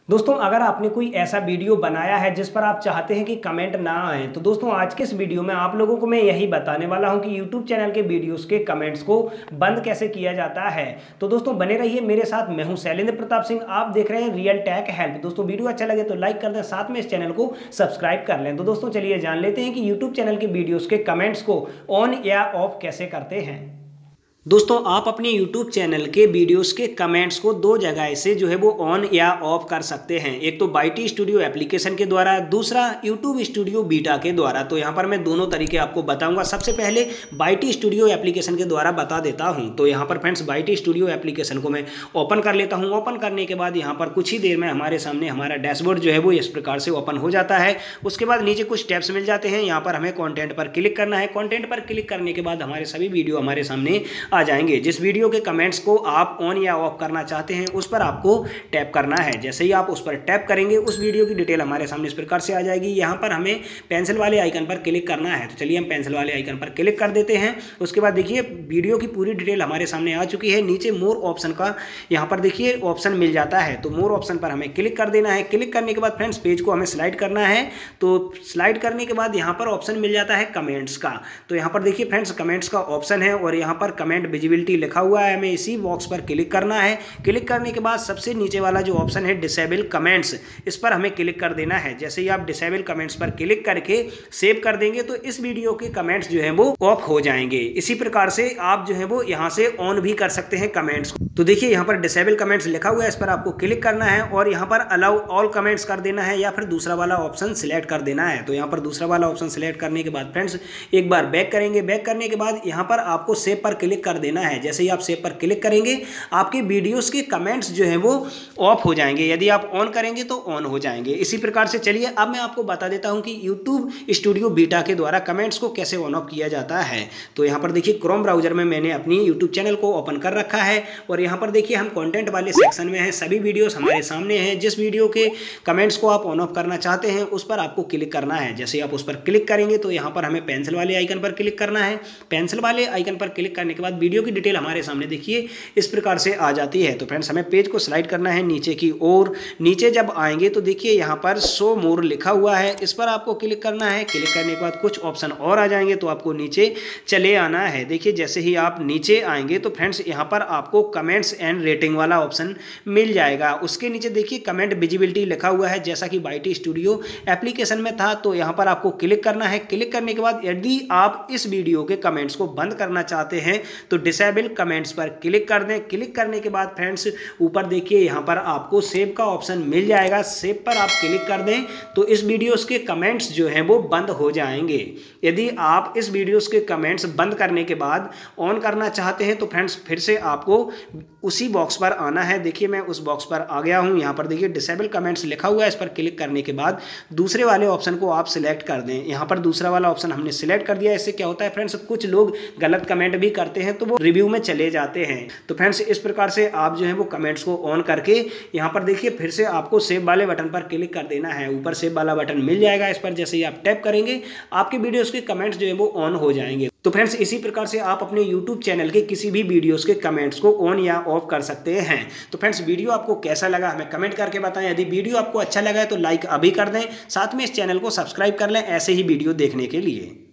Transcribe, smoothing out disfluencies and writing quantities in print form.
दोस्तों अगर आपने कोई ऐसा वीडियो बनाया है जिस पर आप चाहते हैं कि कमेंट ना आए, तो दोस्तों आज के इस वीडियो में आप लोगों को मैं यही बताने वाला हूं कि YouTube चैनल के वीडियोस के कमेंट्स को बंद कैसे किया जाता है। तो दोस्तों बने रहिए मेरे साथ। मैं हूं शैलेंद्र प्रताप सिंह, आप देख रहे हैं रियल टेक हेल्प। दोस्तों वीडियो अच्छा लगे तो लाइक कर दें, साथ में इस चैनल को सब्सक्राइब कर लें। तो दोस्तों चलिए जान लेते हैं कि यूट्यूब चैनल के वीडियोज़ के कमेंट्स को ऑन या ऑफ कैसे करते हैं। दोस्तों आप अपने YouTube चैनल के वीडियोस के कमेंट्स को दो जगह से जो है वो ऑन या ऑफ कर सकते हैं। एक तो बाइटी स्टूडियो एप्लीकेशन के द्वारा, दूसरा YouTube स्टूडियो बीटा के द्वारा। तो यहाँ पर मैं दोनों तरीके आपको बताऊंगा। सबसे पहले बाइटी स्टूडियो एप्लीकेशन के द्वारा बता देता हूँ। तो यहाँ पर फ्रेंड्स बाइटी स्टूडियो एप्लीकेशन को मैं ओपन कर लेता हूँ। ओपन करने के बाद यहाँ पर कुछ ही देर में हमारे सामने हमारा डैशबोर्ड जो है वो इस प्रकार से ओपन हो जाता है। उसके बाद नीचे कुछ टैब्स मिल जाते हैं। यहाँ पर हमें कॉन्टेंट पर क्लिक करना है। कॉन्टेंट पर क्लिक करने के बाद हमारे सभी वीडियो हमारे सामने आ जाएंगे। जिस वीडियो के कमेंट्स को आप ऑन या ऑफ करना चाहते हैं उस पर आपको टैप करना है। जैसे ही आप उस पर टैप करेंगे उस वीडियो की डिटेल हमारे सामने इस प्रकार से आ जाएगी। यहाँ पर हमें पेंसिल वाले आइकन पर क्लिक करना है। तो चलिए हम पेंसिल वाले आइकन पर क्लिक कर देते हैं। उसके बाद देखिए वीडियो की पूरी डिटेल हमारे सामने आ चुकी है। नीचे मोर ऑप्शन का यहाँ पर देखिए ऑप्शन मिल जाता है। तो मोर ऑप्शन पर हमें क्लिक कर देना है। क्लिक करने के बाद फ्रेंड्स पेज को हमें स्लाइड करना है। तो स्लाइड करने के बाद यहाँ पर ऑप्शन मिल जाता है कमेंट्स का। तो यहाँ पर देखिए फ्रेंड्स कमेंट्स का ऑप्शन है और यहाँ पर कमेंट विजिबिलिटी लिखा हुआ है। हमें इसी बॉक्स पर क्लिक करना है। क्लिक करने के बाद सबसे नीचे वाला जो ऑप्शन है डिसेबल कमेंट्स, इस पर हमें क्लिक कर देना है। जैसे ही आप डिसेबल कमेंट्स पर क्लिक करके सेव कर देंगे तो इस वीडियो के कमेंट्स जो है वो ऑफ हो जाएंगे। इसी प्रकार से आप जो है वो यहाँ से ऑन भी कर सकते हैं कमेंट्स को। तो देखिए यहाँ पर डिसेबल कमेंट्स लिखा हुआ है, इस पर आपको क्लिक करना है और यहाँ पर अलाउ ऑल कमेंट्स कर देना है या फिर दूसरा वाला ऑप्शन सिलेक्ट कर देना है। तो यहाँ पर दूसरा वाला ऑप्शन सिलेक्ट करने के बाद फ्रेंड्स एक बार बैक करेंगे। बैक करने के बाद यहाँ पर आपको सेव पर क्लिक कर देना है। जैसे ही आप सेव पर क्लिक करेंगे आपके वीडियोस के कमेंट्स जो हैं वो ऑफ हो जाएंगे। यदि आप ऑन करेंगे तो ऑन हो जाएंगे। इसी प्रकार से चलिए अब मैं आपको बता देता हूं कि YouTube स्टूडियो बीटा के द्वारा कमेंट्स को कैसे ऑन ऑफ किया जाता है। तो यहाँ पर देखिए क्रोम ब्राउजर में मैंने अपनी YouTube चैनल को ओपन कर रखा है और यहाँ पर देखिए हम कंटेंट वाले सेक्शन में हैं। सभी वीडियोस हमारे सामने हैं। जिस वीडियो के कमेंट्स को आप ऑन ऑफ करना चाहते हैं उस पर आपको क्लिक करना है। जैसे ही आप उस पर क्लिक करेंगे तो यहाँ पर हमें पेंसिल वाले आइकन पर क्लिक करना है। पेंसिल वाले आइकन पर क्लिक करने के बाद वीडियो की डिटेल हमारे सामने देखिए इस प्रकार से आ जाती है। तो फ्रेंड्स हमें पेज को स्लाइड करना है नीचे की ओर। नीचे जब आएंगे तो देखिए यहाँ पर शो मोर लिखा हुआ है, इस पर आपको क्लिक करना है। क्लिक करने के बाद कुछ ऑप्शन और आ जाएंगे तो आपको नीचे चले आना है। देखिए जैसे ही आप नीचे आएंगे तो फ्रेंड्स यहाँ पर आपको कमेंट्स एंड रेटिंग वाला ऑप्शन मिल जाएगा। उसके नीचे देखिए कमेंट विजिबिलिटी लिखा हुआ है जैसा कि बाइटी स्टूडियो एप्लीकेशन में था। तो यहाँ पर आपको क्लिक करना है। क्लिक करने के बाद यदि आप इस वीडियो के कमेंट्स को बंद करना चाहते हैं तो डिसेबल कमेंट्स पर क्लिक कर दें। क्लिक करने के बाद फ्रेंड्स ऊपर देखिए यहाँ पर आपको सेव का ऑप्शन मिल जाएगा। सेव पर आप क्लिक कर दें तो इस वीडियोस के कमेंट्स जो हैं वो बंद हो जाएंगे। यदि आप इस वीडियोस के कमेंट्स बंद करने के बाद ऑन करना चाहते हैं तो फ्रेंड्स फिर से आपको उसी बॉक्स पर आना है। देखिए मैं उस बॉक्स पर आ गया हूँ। यहाँ पर देखिए डिसेबल कमेंट्स लिखा हुआ है, इस पर क्लिक करने के बाद दूसरे वाले ऑप्शन को आप सिलेक्ट कर दें। यहाँ पर दूसरा वाला ऑप्शन हमने सिलेक्ट कर दिया। इससे क्या होता है फ्रेंड्स, कुछ लोग गलत कमेंट भी करते हैं तो वो रिव्यू में चले जाते हैं। तो फ्रेंड्स इस प्रकार से आप जो है वो कमेंट्स को ऑन करके यहाँ पर देखिए फिर से आपको सेव वाले बटन पर क्लिक कर देना है। ऊपर सेव वाला बटन मिल जाएगा, इस पर जैसे ही आप टैप करेंगे आपके वीडियोस के कमेंट्स जो है वो ऑन हो जाएंगे। तो फ्रेंड्स इसी प्रकार से आप अपने YouTube चैनल के किसी भी वीडियोस के कमेंट्स को ऑन या ऑफ कर सकते हैं। तो फ्रेंड्स वीडियो आपको कैसा लगा हमें कमेंट करके बताएं। यदि वीडियो आपको अच्छा लगा है तो लाइक अभी कर दें, साथ में इस चैनल को सब्सक्राइब कर लें ऐसे ही वीडियो देखने के लिए।